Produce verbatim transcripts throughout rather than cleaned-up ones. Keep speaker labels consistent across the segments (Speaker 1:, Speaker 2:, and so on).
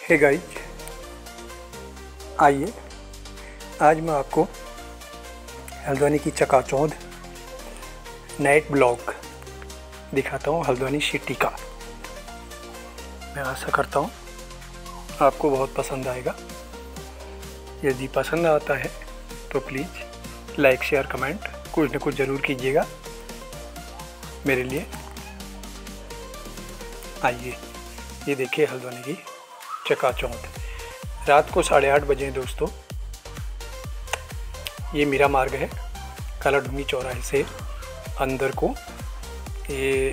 Speaker 1: Hey guys, आइए आज मैं आपको हल्द्वानी की चकाचौंध नाइट ब्लॉग दिखाता हूँ हल्द्वानी सिटी का। मैं आशा करता हूँ आपको बहुत पसंद आएगा। यदि पसंद आता है तो प्लीज़ लाइक शेयर कमेंट कुछ न कुछ ज़रूर कीजिएगा मेरे लिए। आइए ये देखिए हल्द्वानी की चकाचौंध। रात को साढ़े आठ बजे दोस्तों, ये मीरा मार्ग है कालाडूंगी चौराहे से अंदर को, ये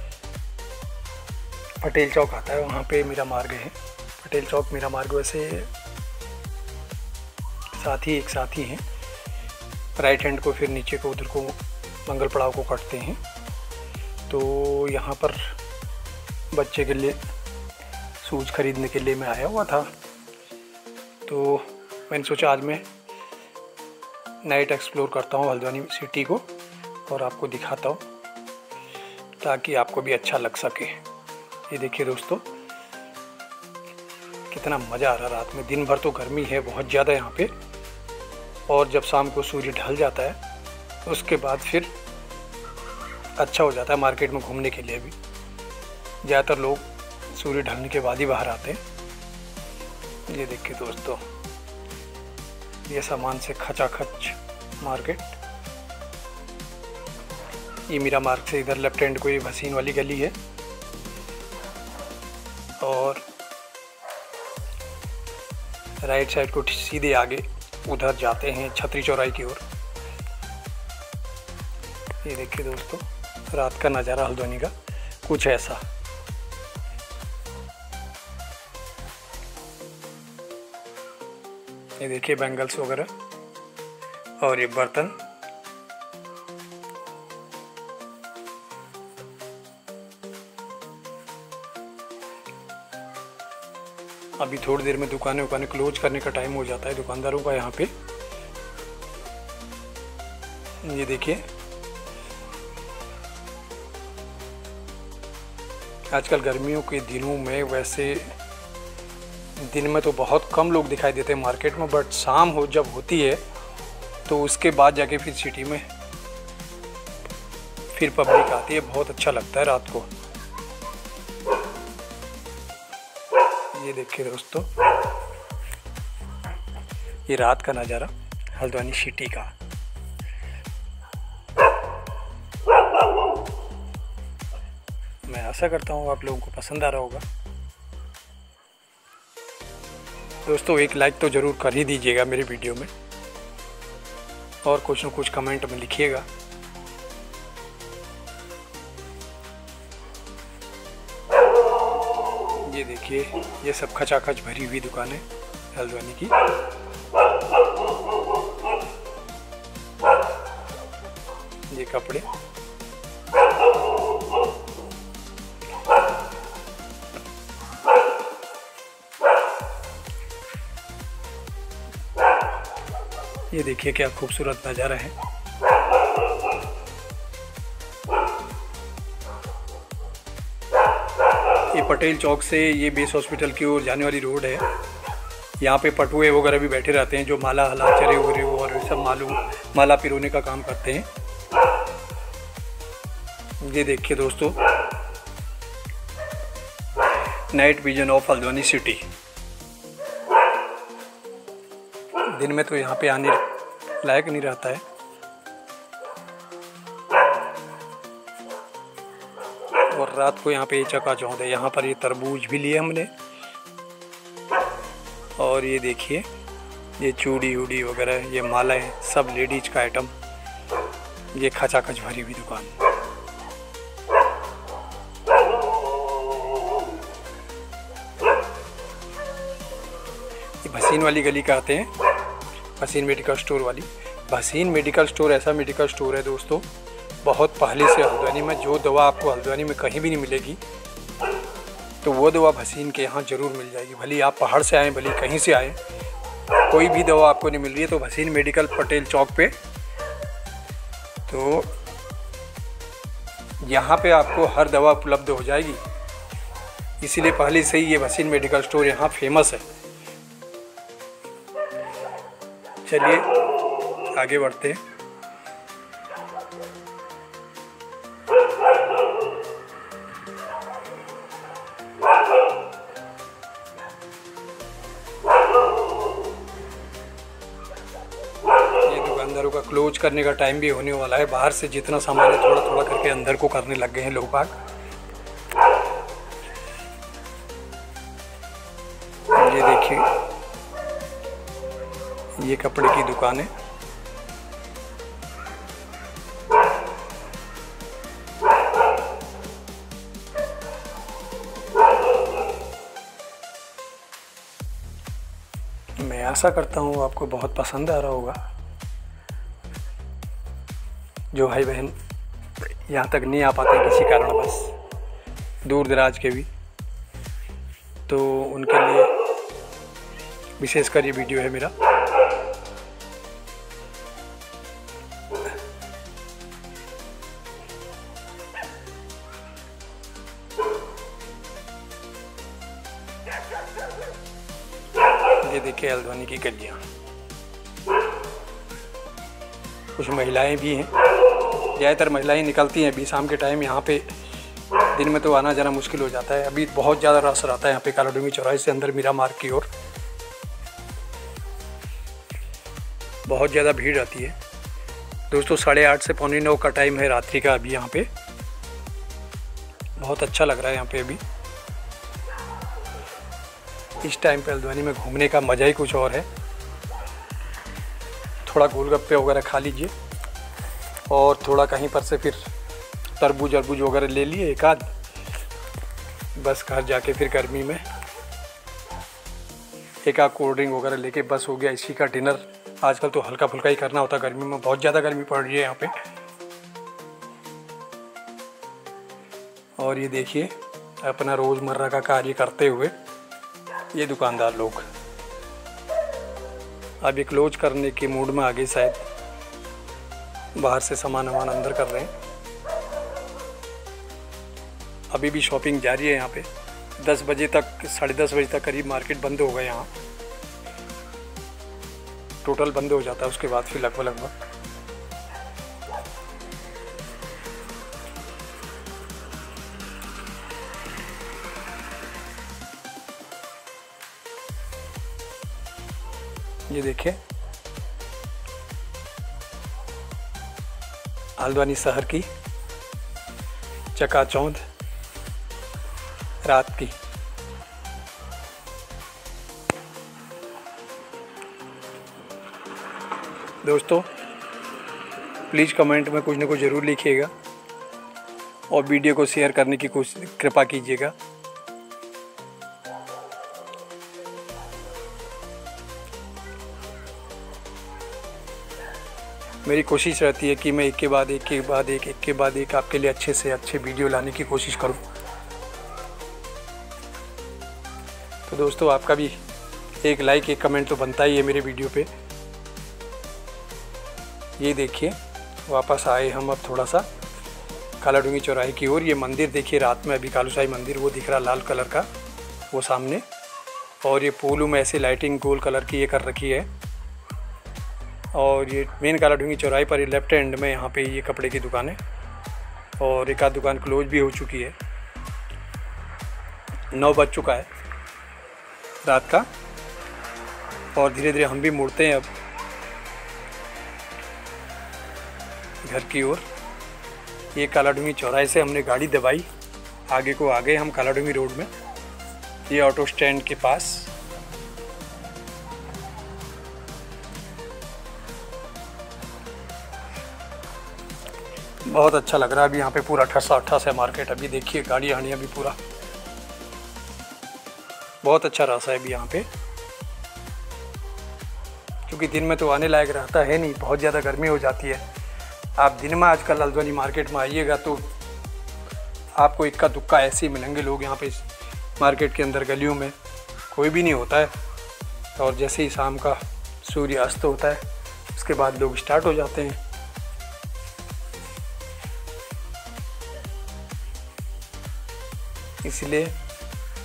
Speaker 1: पटेल चौक आता है, वहाँ पे मीरा मार्ग है। पटेल चौक मीरा मार्ग वैसे साथ ही एक साथ ही हैं। राइट हैंड को फिर नीचे को उधर को मंगल पड़ाव को काटते हैं। तो यहाँ पर बच्चे के लिए शूज़ खरीदने के लिए मैं आया हुआ था, तो मैंने सोचा आज मैं नाइट एक्सप्लोर करता हूँ हल्द्वानी सिटी को और आपको दिखाता हूँ ताकि आपको भी अच्छा लग सके। ये देखिए दोस्तों कितना मज़ा आ रहा रात में। दिन भर तो गर्मी है बहुत ज़्यादा यहाँ पे, और जब शाम को सूर्य ढल जाता है उसके बाद फिर अच्छा हो जाता है मार्केट में घूमने के लिए भी। ज़्यादातर लोग सूर्य ढलने के बाद ही बाहर आते हैं। ये देखिए दोस्तों, ये सामान से खचाखच मार्केट। ये मीरा मार्ग से इधर लेफ्ट हैंड को ये भसीन वाली गली है, और राइट साइड को सीधे आगे उधर जाते हैं छतरी चौराहे की ओर। ये देखिए दोस्तों रात का नज़ारा हल्द्वानी का कुछ ऐसा। ये देखिए बैंगल्स वगैरह और ये बर्तन। अभी थोड़ी देर में दुकानें उकानें क्लोज करने का टाइम हो जाता है दुकानदारों का यहाँ पे। ये देखिए आजकल गर्मियों के दिनों में वैसे दिन में तो बहुत कम लोग दिखाई देते हैं मार्केट में, बट शाम हो जब होती है तो उसके बाद जाके फिर सिटी में फिर पब्लिक आती है। बहुत अच्छा लगता है रात को। ये देखिए दोस्तों ये रात का नज़ारा हल्द्वानी सिटी का। मैं आशा करता हूँ आप लोगों को पसंद आ रहा होगा। दोस्तों एक लाइक तो ज़रूर कर ही दीजिएगा मेरे वीडियो में, और कुछ न कुछ कमेंट में लिखिएगा। ये देखिए ये सब खचाखच भरी हुई दुकानें हल्द्वानी की। ये कपड़े, ये देखिए क्या खूबसूरत नज़ारा है। ये पटेल चौक से ये बेस हॉस्पिटल की ओर जाने वाली रोड है। यहाँ पे पटुए वगैरह भी बैठे रहते हैं जो माला हला चरे वगैरह और सब मालूम माला पिरोने का काम करते हैं। ये देखिए दोस्तों night vision of Haldwani city. दिन में तो यहाँ पे आने लायक नहीं रहता है, और रात को यहाँ पे ये चकाचौंध है। यहाँ पर ये तरबूज भी लिए हमने, और ये देखिए ये चूड़ी वूड़ी वगैरह ये मालाएं सब लेडीज का आइटम। ये खचाखच भरी हुई दुकान। ये भसीन वाली गली कहते हैं, भसीन मेडिकल स्टोर वाली। भसीन मेडिकल स्टोर ऐसा मेडिकल स्टोर है दोस्तों बहुत पहले से हल्द्वानी में। जो दवा आपको हल्द्वानी में कहीं भी नहीं मिलेगी तो वो दवा भसीन के यहाँ ज़रूर मिल जाएगी। भले आप पहाड़ से आएँ भले कहीं से आएँ, कोई भी दवा आपको नहीं मिल रही है तो भसीन मेडिकल पटेल चौक पे, तो यहाँ पे आपको हर दवा उपलब्ध हो जाएगी। इसीलिए पहले से ही ये भसीन मेडिकल स्टोर यहाँ फेमस है। चलिए आगे बढ़ते हैं। ये दुकानदारों का क्लोज करने का टाइम भी होने वाला है। बाहर से जितना सामान है थोड़ा थोड़ा करके अंदर को करने लग गए हैं लोग बाग। ये देखिए, ये कपड़े की दुकान है। मैं आशा करता हूँ आपको बहुत पसंद आ रहा होगा। जो भाई बहन यहाँ तक नहीं आ पाते किसी कारणवश, दूर दराज के भी, तो उनके लिए विशेषकर ये वीडियो है मेरा। ये देखिए हल्द्वानी की गलियाँ। कुछ महिलाएं भी हैं, ज़्यादातर महिलाएं निकलती हैं अभी शाम के टाइम यहाँ पे। दिन में तो आना जाना मुश्किल हो जाता है। अभी बहुत ज़्यादा रश रहता है यहाँ पे कालाडूंगी चौराहे से अंदर मीरा मार्ग की ओर बहुत ज़्यादा भीड़ रहती है। दोस्तों साढ़े आठ से पौने नौ का टाइम है रात्रि का अभी यहाँ पे। बहुत अच्छा लग रहा है यहाँ पे अभी। इस टाइम पे हल्द्वानी में घूमने का मज़ा ही कुछ और है। थोड़ा गोलगप्पे वगैरह खा लीजिए और थोड़ा कहीं पर से फिर तरबूज अरबूज वगैरह ले लिए एक आध, बस घर जाके फिर गर्मी में एक आध कोल्ड ड्रिंक वगैरह लेके बस हो गया इसी का डिनर। आजकल तो हल्का फुल्का ही करना होता है, गर्मी में बहुत ज़्यादा गर्मी पड़ रही है यहाँ पे। और ये देखिए अपना रोज़मर्रा का कार्य करते हुए ये दुकानदार लोग अभी क्लोज करने के मूड में आगे, शायद बाहर से सामान वामान अंदर कर रहे हैं। अभी भी शॉपिंग जारी है यहाँ पे। दस बजे तक, साढ़े दस बजे तक करीब मार्केट बंद होगा यहाँ, टोटल बंद हो जाता है। उसके बाद फिर लगभग लगभग ये देखिए हल्द्वानी शहर की चकाचौंध रात की। दोस्तों प्लीज़ कमेंट में कुछ न कुछ ज़रूर लिखिएगा और वीडियो को शेयर करने की कोशिश कृपा कीजिएगा। मेरी कोशिश रहती है कि मैं एक के बाद एक के बाद एक एक के बाद एक आपके लिए अच्छे से अच्छे वीडियो लाने की कोशिश करूं। तो दोस्तों आपका भी एक लाइक एक कमेंट तो बनता ही है मेरे वीडियो पे। ये देखिए वापस आए हम अब थोड़ा सा कालाडूंगी चौराहे की ओर। ये मंदिर देखिए रात में अभी कालूसाई मंदिर वो दिख रहा लाल कलर का वो सामने, और ये पोलू में ऐसे लाइटिंग गोल कलर की ये कर रखी है। और ये मेन कालाडूंगी चौराहे पर लेफ्ट हैंड में यहाँ पे ये कपड़े की दुकान है और एक आध दुकान क्लोज भी हो चुकी है। नौ बज चुका है रात का और धीरे धीरे हम भी मुड़ते हैं अब घर की ओर। ये कालाडूंगी चौराहे से हमने गाड़ी दबाई, आगे को आ गए हम कालाडूंगी रोड में, ये ऑटो स्टैंड के पास। बहुत अच्छा लग रहा है अभी यहाँ पे पूरा ठसा ठस है मार्केट। अभी देखिए गाड़ी हाड़ियाँ भी पूरा बहुत अच्छा रास्ता है अभी यहाँ पे, क्योंकि दिन में तो आने लायक रहता है नहीं, बहुत ज़्यादा गर्मी हो जाती है। आप दिन में आजकल हल्द्वानी मार्केट में आइएगा तो आपको इक्का दुक्का ऐसे ही मिलेंगे लोग यहाँ पे मार्केट के अंदर गलियों में, कोई भी नहीं होता है। और जैसे ही शाम का सूर्य अस्त होता है उसके बाद लोग स्टार्ट हो जाते हैं। इसलिए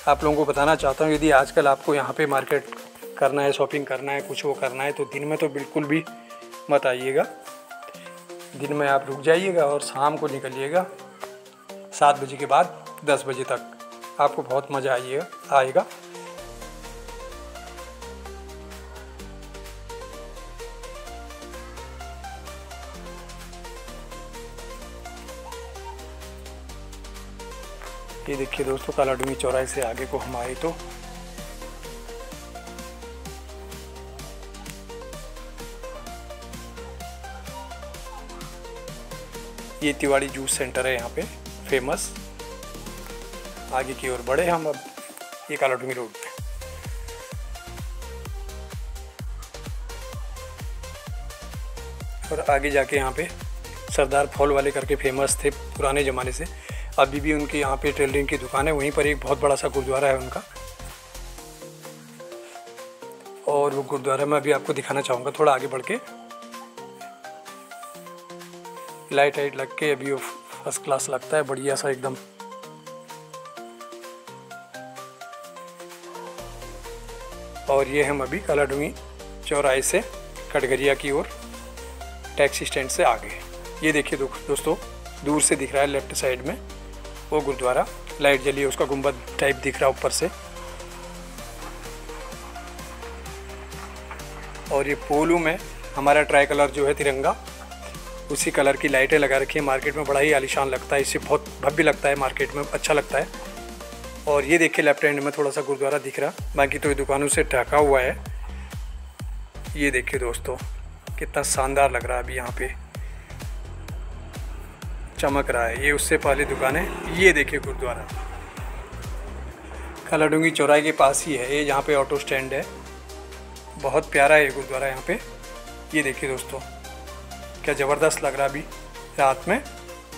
Speaker 1: आप लोगों को बताना चाहता हूँ, यदि आजकल आपको यहाँ पे मार्केट करना है, शॉपिंग करना है, कुछ वो करना है, तो दिन में तो बिल्कुल भी मत आइएगा। दिन में आप रुक जाइएगा और शाम को निकलिएगा सात बजे के बाद दस बजे तक, आपको बहुत मज़ा आइएगा आएगा। ये देखिए दोस्तों, कालाडूंगी चौराहे से आगे को हम आए तो ये तिवाड़ी जूस सेंटर है यहाँ पे फेमस। आगे की ओर बढ़े हम अब ये कालाडूंगी रोड पे। और आगे जाके यहाँ पे सरदार फॉल वाले करके फेमस थे पुराने ज़माने से, अभी भी उनकी यहाँ पे टेलरिंग की दुकान है। वहीं पर एक बहुत बड़ा सा गुरुद्वारा है उनका, और वो गुरुद्वारा मैं अभी आपको दिखाना चाहूँगा थोड़ा आगे बढ़ के। लाइट वाइट लग के अभी वो फर्स्ट क्लास लगता है, बढ़िया सा एकदम। और ये हम अभी कालाडूंगी चौराहे से कटघरिया की ओर टैक्सी स्टैंड से आगे। ये देखिए दोस्तों, दूर से दिख रहा है लेफ्ट साइड में वो गुरुद्वारा, लाइट जली है, उसका गुंबद टाइप दिख रहा है ऊपर से। और ये पोलू में हमारा ट्राई कलर जो है तिरंगा, उसी कलर की लाइटें लगा रखी है। मार्केट में बड़ा ही आलीशान लगता है, इससे बहुत भव्य लगता है, मार्केट में अच्छा लगता है। और ये देखिए लेफ्ट हैंड में थोड़ा सा गुरुद्वारा दिख रहा, बाकी तो ये दुकानों से ढका हुआ है। ये देखिए दोस्तों, कितना शानदार लग रहा है अभी यहाँ पे, चमक रहा है। ये उससे पहले दुकान है। ये देखिए गुरुद्वारा कालाडूंगी चौराहे के पास ही है, ये जहाँ पे ऑटो स्टैंड है। बहुत प्यारा है ये गुरुद्वारा यहाँ पे। ये देखिए दोस्तों, क्या ज़बरदस्त लग रहा है अभी रात में।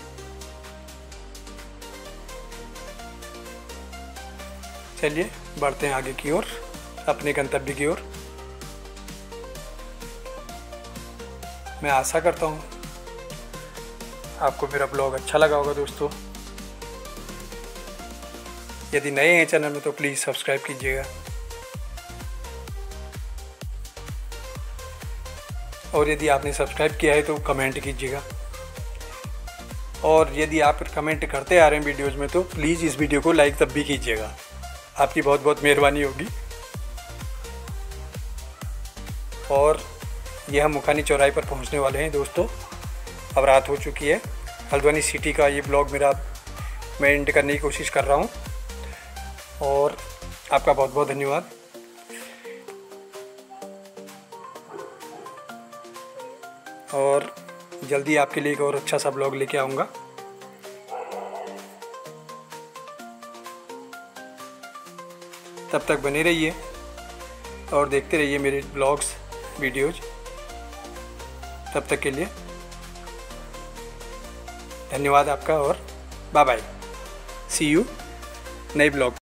Speaker 1: चलिए बढ़ते हैं आगे की ओर, अपने गंतव्य की ओर। मैं आशा करता हूँ आपको मेरा ब्लॉग अच्छा लगा होगा दोस्तों। यदि नए हैं चैनल में तो प्लीज़ सब्सक्राइब कीजिएगा, और यदि आपने सब्सक्राइब किया है तो कमेंट कीजिएगा। और यदि आप कमेंट करते आ रहे हैं वीडियोज़ में तो प्लीज़ इस वीडियो को लाइक तब भी कीजिएगा, आपकी बहुत बहुत मेहरबानी होगी। और ये हम मुखानी चौराहे पर पहुंचने वाले हैं दोस्तों, अब रात हो चुकी है। हल्द्वानी सिटी का ये ब्लॉग मेरा मैं एंड करने की कोशिश कर रहा हूं, और आपका बहुत बहुत धन्यवाद। और जल्दी आपके लिए एक और अच्छा सा ब्लॉग लेके आऊँगा। तब तक बने रहिए और देखते रहिए मेरे ब्लॉग्स वीडियोज़। तब तक के लिए धन्यवाद आपका, और बाय बाय, सी यू नए ब्लॉग।